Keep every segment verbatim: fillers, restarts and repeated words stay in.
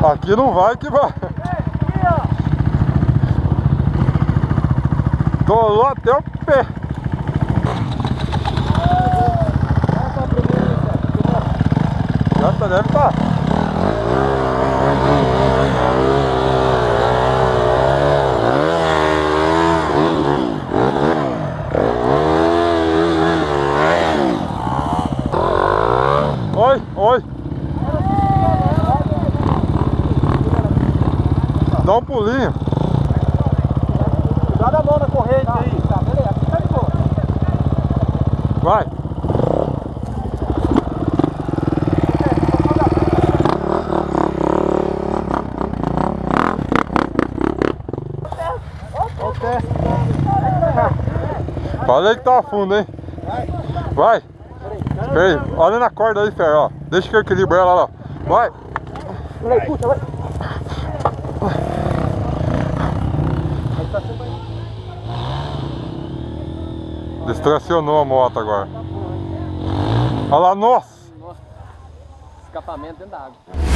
Aqui não vai que vai. Dolou até o pé. Já tá, deve estar. Oi, oi. Dá um pulinho. Cuidado a mão na corrente aí. Tá, beleza. Tá de boa. Vai. Falei que tá fundo, hein? Vai. Espera aí. Olha na corda aí, Fer, ó. Deixa que eu equilibro ela lá. Vai. Vai, puxa, vai. Distracionou a moto agora. Olha lá, nossa! Nossa. Escapamento dentro da água.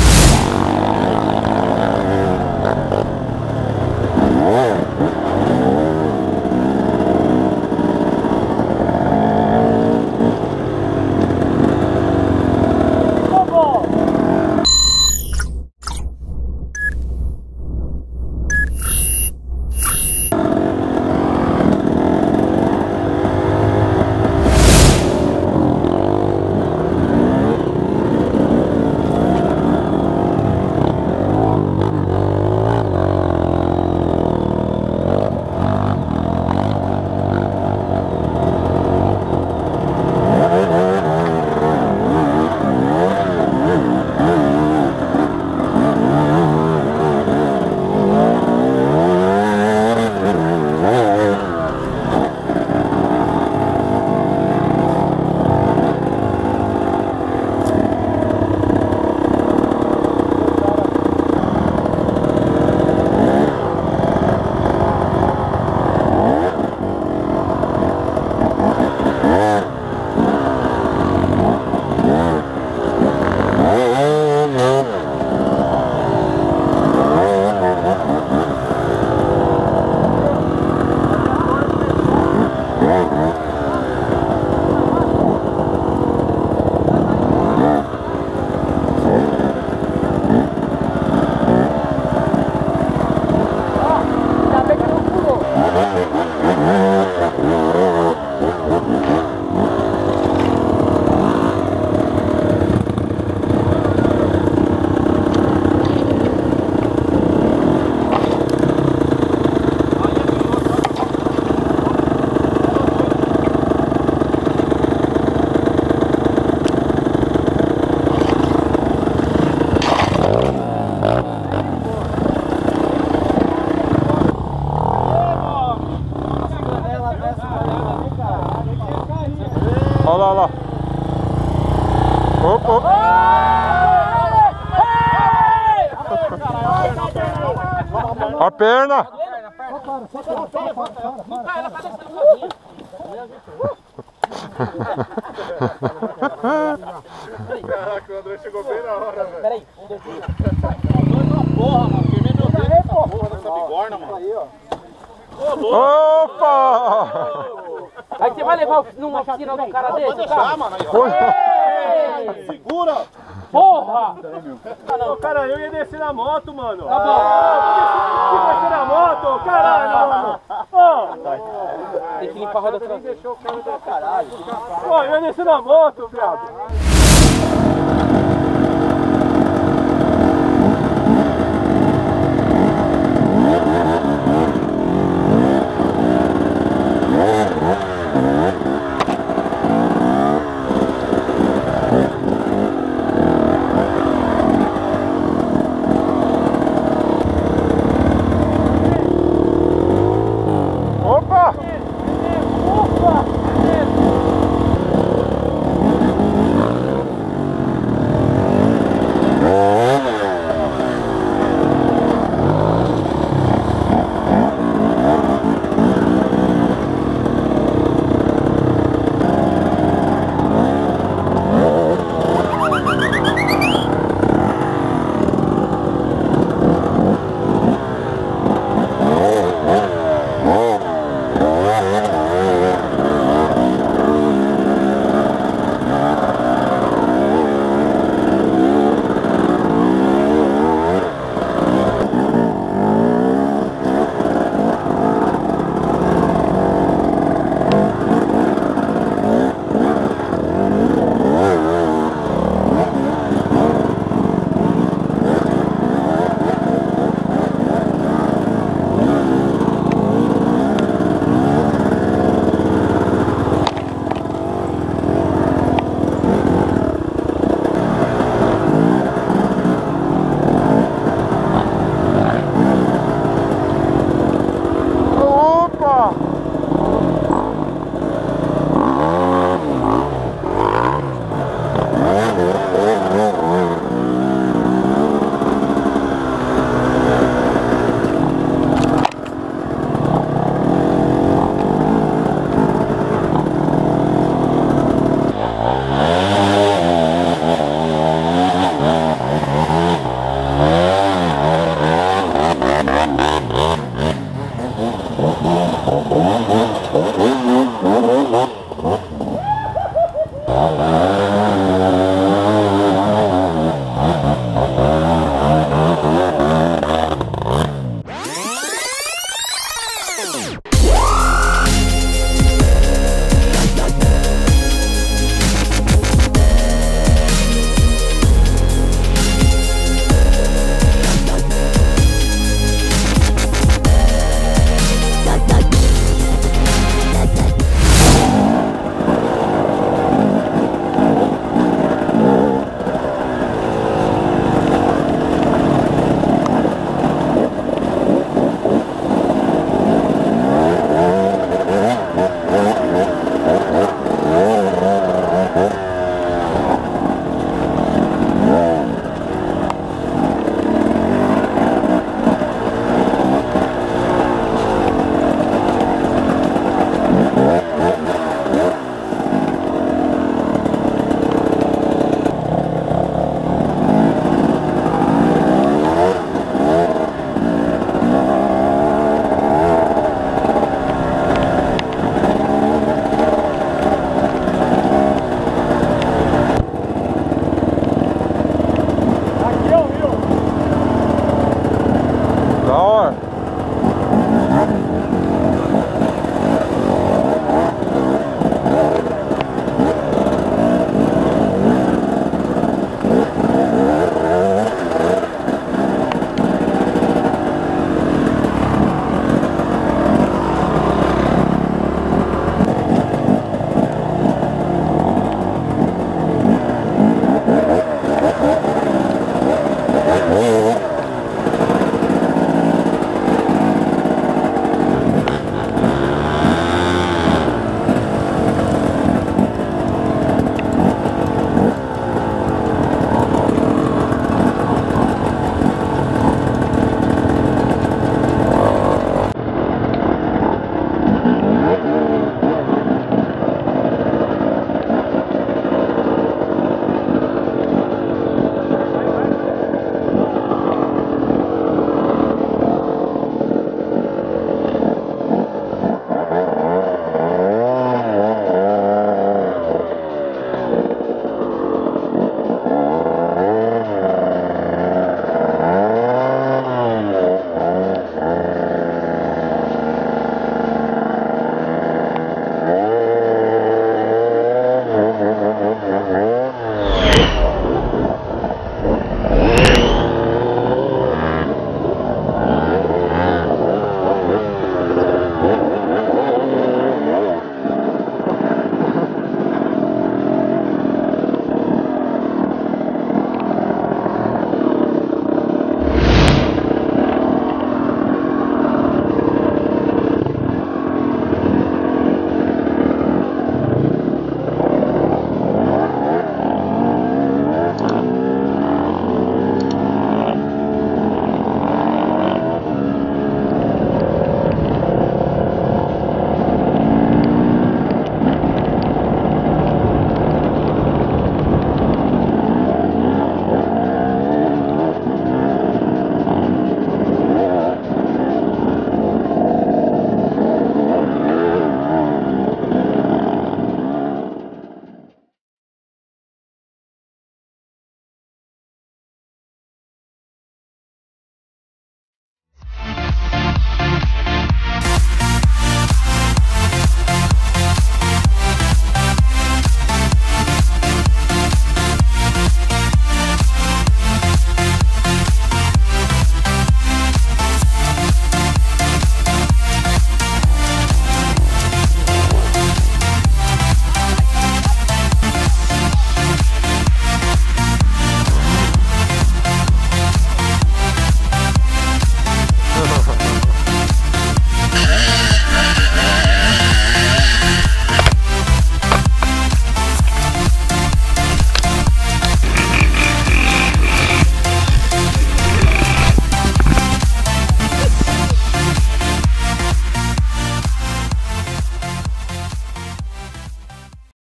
Olha lá, olha lá. Opa, opa. A perna. Caraca, o André chegou bem na hora, velho. Peraí, um, dois, três. Porra, mano, firmei meu dedo nessa porra dessa bigorna, mano. Aí, ó. Opa! Aí você vai levar numa oficina de um cara desse, Pode cara? deixar, mano. Aí, ó. Ei! Segura! Porra! Ah, não, cara, eu ia descer na moto, mano. Tá bom. Ah, por que você descer na moto? Caralho, mano. Ó. Tem que limpar a roda traseira. Pô, eu ia descer na moto, viado.